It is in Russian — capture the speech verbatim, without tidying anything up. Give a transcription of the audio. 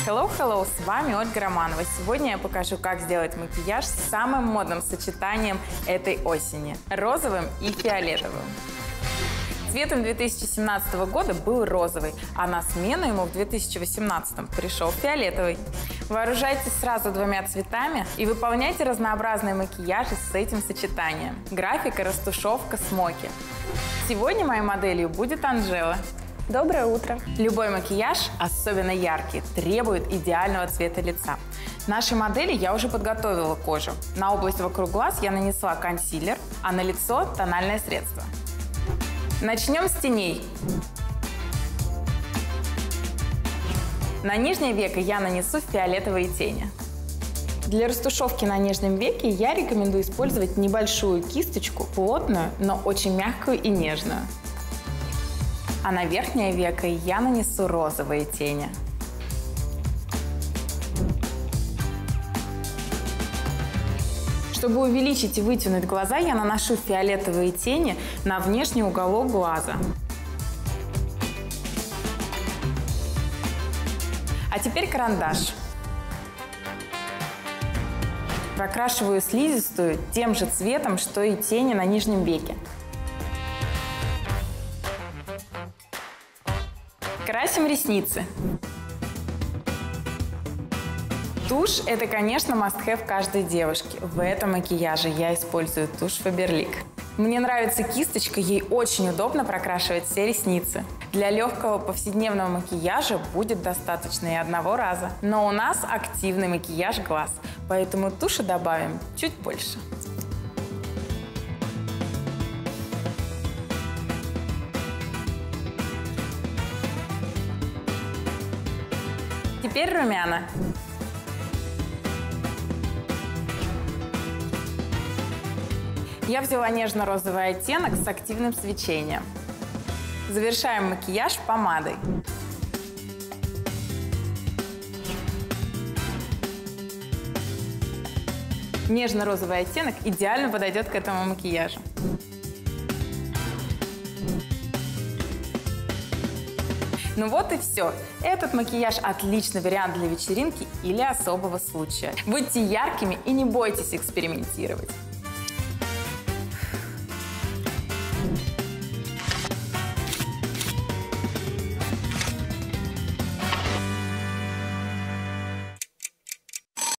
Hello, hello, с вами Ольга Романова. Сегодня я покажу, как сделать макияж с самым модным сочетанием этой осени – розовым и фиолетовым. Цветом две тысячи семнадцатого года был розовый, а на смену ему в две тысячи восемнадцатом пришел фиолетовый. Вооружайтесь сразу двумя цветами и выполняйте разнообразные макияжи с этим сочетанием. Графика, растушевка, смоки. Сегодня моей моделью будет Анжела. Доброе утро! Любой макияж, особенно яркий, требует идеального цвета лица. Нашей модели я уже подготовила кожу. На область вокруг глаз я нанесла консилер, а на лицо – тональное средство. Начнем с теней. На нижнее веко я нанесу фиолетовые тени. Для растушевки на нижнем веке я рекомендую использовать небольшую кисточку, плотную, но очень мягкую и нежную. А на верхнее веко я нанесу розовые тени. Чтобы увеличить и вытянуть глаза, я наношу фиолетовые тени на внешний уголок глаза. А теперь карандаш. Прокрашиваю слизистую тем же цветом, что и тени на нижнем веке. Красим ресницы. Тушь – это, конечно, must-have каждой девушки. В этом макияже я использую тушь Faberlic. Мне нравится кисточка, ей очень удобно прокрашивать все ресницы. Для легкого повседневного макияжа будет достаточно и одного раза. Но у нас активный макияж глаз, поэтому туши добавим чуть больше. Теперь румяна. Я взяла нежно-розовый оттенок с активным свечением. Завершаем макияж помадой. Нежно-розовый оттенок идеально подойдет к этому макияжу. Ну вот и все. Этот макияж – отличный вариант для вечеринки или особого случая. Будьте яркими и не бойтесь экспериментировать.